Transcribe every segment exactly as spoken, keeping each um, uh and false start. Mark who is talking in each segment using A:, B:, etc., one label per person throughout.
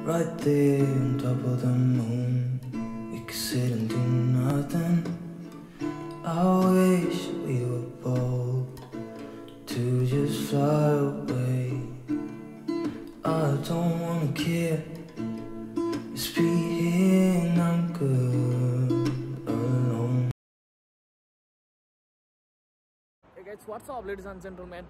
A: Right there on top of the moon, we could sit and do nothing. I wish we were bold to just fly away. I don't wanna care, just be here and I'm good alone.
B: Hey guys, what's up ladies and gentlemen?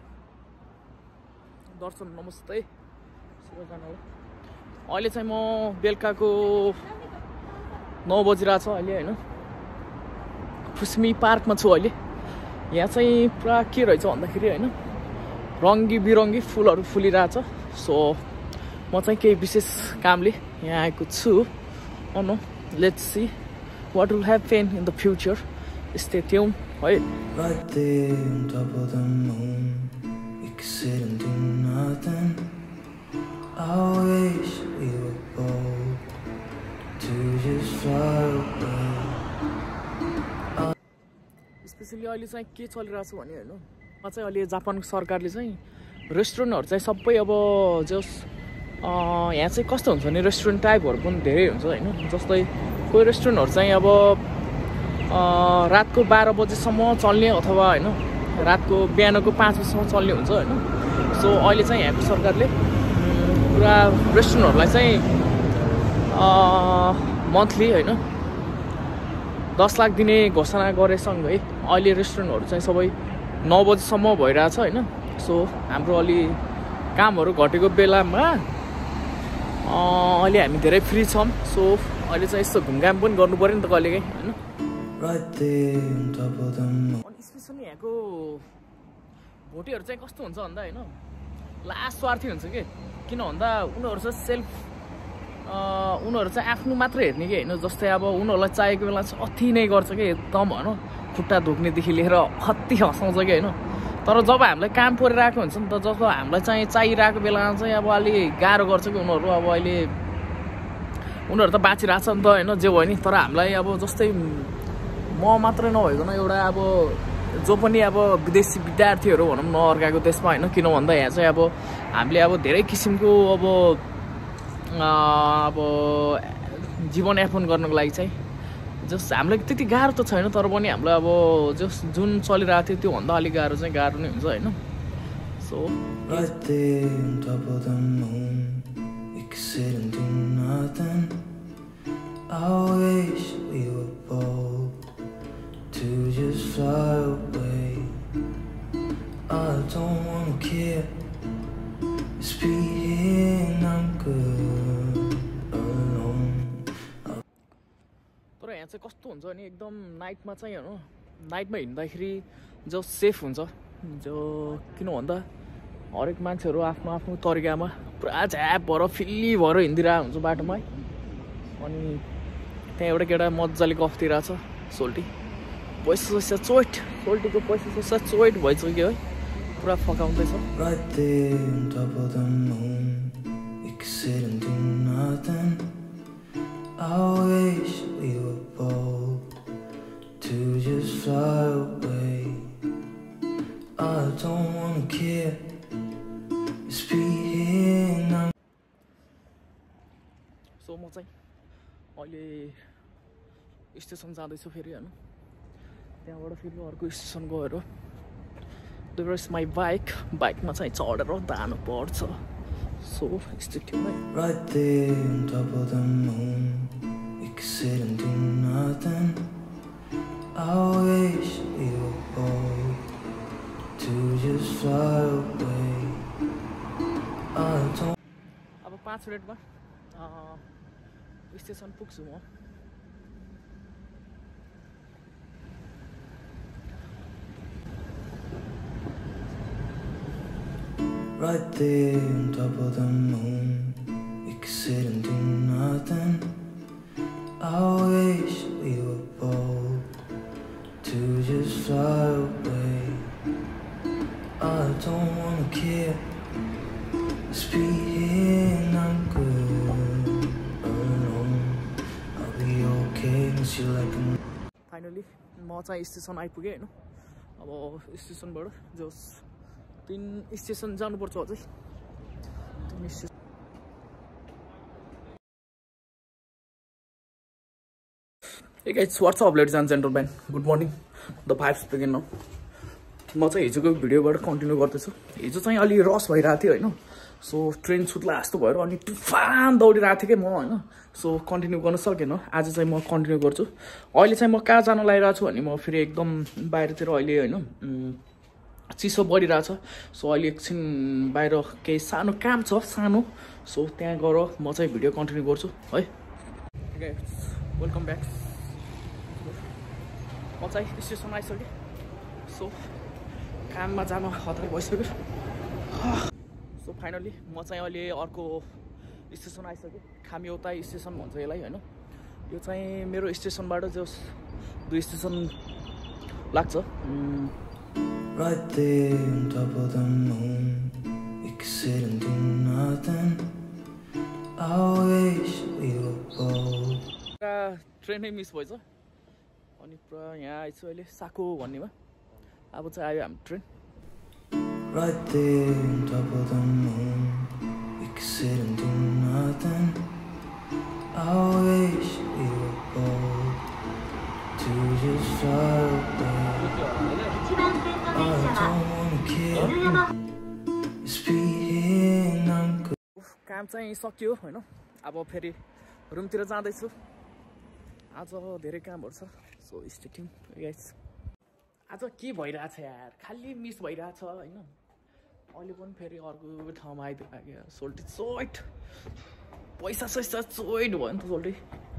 B: दर्शन नमस्ते सबैजना अहिले चाहिँ म बेलुकाको नौ बजिरहेछ अहिले हैन खुसमी पार्कमा छु अहिले यहाँ चाहिँ पुरा के रहेछ भन्दाखेरि हैन रंगी बिरंगी फुलहरु फुलिरहेछ सो म चाहिँ केही विशेष कामले यहाँ आएको छु oh no let's see what will happen in the future stay tuned है
A: Right there on top of the moon, we could sit and do nothing. I wish we were bold to just fly away.
B: Specially अहिले चाहिँ के चलिरहेछ भने हैन म चाहिँ अहिले जापानको सरकारले चाहिँ रेस्टुरेन्टहरु चाहिँ सबै अब जस यहाँ चाहिँ कस्तो हुन्छ भने रेस्टुरेन्ट टाइपहरु पनि धेरै हुन्छ हैन जस्तै कोही रेस्टुरेन्टहरु चाहिँ अब रातको बाह्र बजेसम्म चल्ने अथवा हैन रातको बिहानको पाँच बजेसम्म चल्ने हुन्छ हैन सो अहिले चाहिँ यहाँको सरकारले पुरा रेस्टुरेन्टहरुलाई चाहिँ मन्थली हैन दस लाख दिने घोषणा गरेसँगै अहिले रेस्टुरेन्टहरु चाहिँ सबै नौ बजेसम्म भइरहेछ हैन सो हाम्रो अलि कामहरु घटेको बेलामा अहिले हामी धेरै फ्री छौं सो अहिले चाहिँ यस्तो घुमघाम पनि गर्नु पर्यो नि त कहिलेकाहीँ हैन
A: Right there on top of the moon.
B: अनि स्पेशली यहाँको भोटेहरु चाहिँ कस्तो हुन्छ भन्दा हैन लास्ट स्वार्थी हुन्छ के किन भन्दा उनीहरु चाहिँ सेल्फ उनीहरु चाहिँ आफ्नो मात्र हेर्ने के हैन जस्तै अब उनीहरुलाई चाहिएको बेला चाहिँ अति नै गर्छ के एकदम हैन खुट्टा धोक्ने देखि लिएर अति हसाउँछ के हैन तर जब हामीलाई काम परिरहेको हुन्छ नि त जब हामीलाई चाहिँ चाहिरहेको बेलामा चाहिँ अब अलि गाह्रो गर्छ कि उनीहरु अब अहिले उनीहरु त बाँचिरहेछ नि त हैन जे भयो नि तर हामीलाई अब जस्तै म मात्रै नभइकन एउटा अब जो पनि अब विदेशी विद्यार्थीहरु भनौं न अर्काको देशमा हैन किन भन्दा यहाँ चाहिँ अब हामीले अब धेरै किसिमको अब अब जीवन यापन गर्नको लागि चाहिँ जस हामीलाई त्यति गाह्रो त छैन तर पनि हामीलाई अब जस जुन चलिरहेको थियो त्यो भन्दा अलि गाह्रो चाहिँ गाह्रो नै हुन्छ हैन so
A: Right there on top of the moon, we could sit and do nothing. I wish we were bold to just fly away. I don't wanna care, just be here and I'm good alone.
B: तर यहाँ चाहिँ कस्तो हुन्छ नि एकदम नाइटमा चाहिँ हैन नाइटमा हिँड्दाखेरि जो सेफ हुन्छ जो किन भन्दा हरेक मान्छेहरु आफ्नो आफ्नो तरिकामा पुरा झ्याप भएर फिल्ली भएर हिँडिरहेको हुन्छ बाटोमा अनि त्यहाँ एउटा केटा मज्जाले गफ दिइरहेछ सोल्टी पैसा पैसा चोट सोल्टीको पैसा पैसा चोट भइसक्यो है पुरा फकाउँदैछ
A: Right there on top of the moon, we could sit and do nothing. I wish we were bold to just fly away. I don't wanna care, just be here and I'm
B: so म चाहिँ अहिले station जाँदैछु फेरि हैन त्यहाँबाट फेरि अर्को station गएर देयर इज माई बाइक बाइकमा चाहिँ चढेर जानु पर्छ so state
A: right there on top of the moon, we could sit and do nothing. I wish we were bold to just fly away. I don't
B: अब पाँच मिनटमा station पुग्छु म
A: Right there on top of the moon, we could sit and do nothing. I wish we were bold to just fly away. I don't wanna care, just be here and I'm good alone. I'll be okay, miss you like a
B: finally म चाहिँ station आइपुगेँ हैन अब स्टेसनबाट जस तीन station जानुपर्छ अझै तीन station Hey guys, what's up ladies and gentlemen? Good morning. The vibes begin now. म चाहिँ हिजोको भिडियोबाट कन्टिन्यू गर्दैछु। हिजो चाहिँ अलि रस भइरहेको थियो हैन। सो ट्रेन छुट्ला जस्तो भयो अनि तुफान दौडिरहेको थिएँ के म हैन। सो कन्टिन्यू गर्न सकेन। आज चाहिँ म कन्टिन्यू गर्छु। अहिले चाहिँ म कहाँ जान लागिरहेको छु भने म फेरि एकदम बाहिरतिर अहिले हैन चिसो बढिरहेछ। सो अहिले एकछिन बाहिर केही सानो काम छ सानो। सो त्यहाँ गएर म चाहिँ भिडियो कन्टिन्यू गर्छु है। Guys welcome back. म चाहिँ स्टेसन आइसकेँ। सो काममा जान हतार भइसक्यो। सो फाइनली म चाहिँ अहिले अर्को स्टेसन आइसकेँ। खामियोता स्टेसन भन्छ यसलाई हैन। यो चाहिँ मेरो स्टेसनबाट जस दुई स्टेसन लाग्छ।
A: Right there on top of the moon, we could sit and do nothing. I wish we were bold.
B: ट्रेनै मिस भएछ अनि पुरा यहाँ आइछु अहिले साको भन्नेमा। अब चाहिँ आयो हाम्रो train.
A: Right there on top of the moon, we could sit and do nothing. I wish we were bold to just fly away. I don't wanna kill it's being uncle.
B: काम चाहिँ सक्यो हैन। अब फेरि रुमतिर जाँदैछु। आज धेरै कामहरु छ। So stay tune guys. आज के भइरहेछ यार, खाली मिस भइरहेछ हैन। अहिले पनि फेरि अर्को ठाउँमा आइदियो सोल्टी सोइट पैसा सैसा सोइट भयो नि त सोल्टी।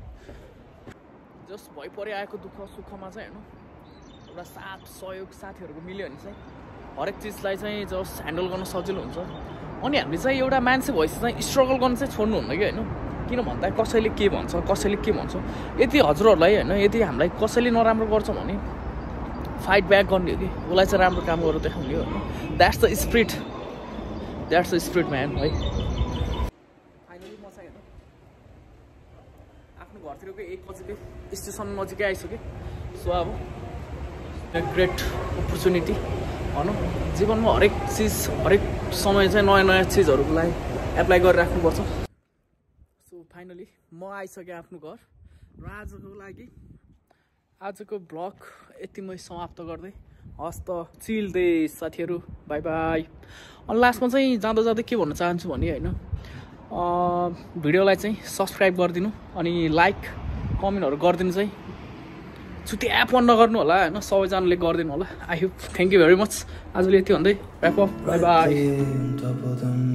B: जस्ट भइ परे आएको दुःख सुखमा चाहिँ हैन एउटा साथ सहयोग साथीहरुको मिल्यो भने चाहिँ हरेक चिजलाई चाहिँ जस्ट ह्यान्डल गर्न सजिलो हुन्छ। अनि हामीले चाहिँ एउटा मान्छे भएपछि चाहिँ स्ट्रगल गर्न चाहिँ छोड्नु हुन्न कि हैन। किन भन्दा कसैले के भन्छ कसैले के भन्छ यदि हजुरहरूलाई हैन यदि हामीलाई कसैले नराम्रो गर्छ भने फाइट ब्याक गर्ने हो कि उसलाई चाहिँ राम्रो काम गरेर देखाउने हो हैन। That's the spirit that's the spirit man है। फाइनली म चाहिँ हैन आफ्नो घरतिरको एक बजेको स्टेसन नजिकै आइसकेँ। सो अब ग्रेट अपर्च्युनिटी भनौँ जीवनमा हरेक चिज हरेक समय चाहिँ नयाँ नयाँ चिजहरूको लागि एप्लाई गरेर राख्नुपर्छ। सो फाइनली म आइसकेँ आफ्नो घर र आजको लागि आजको ब्लग यतिमै समाप्त गर्दै हस् त चिल दे साथीहरू बाई बाई। अनि लास्टमा चाहिँ जाँदा जाँदै के भन्न चाहन्छु भने होइन भिडियोलाई चाहिँ सब्सक्राइब गरिदिनु अनि लाइक कमेन्टहरू गरिदिनु चाहिँ छुट्टी एप अन नगर्नु होला हैन। सबैजनाले गरिदिनु होला। I hope thank you very much. आजले यति भन्दै ऱ्याप अप बाई बाई।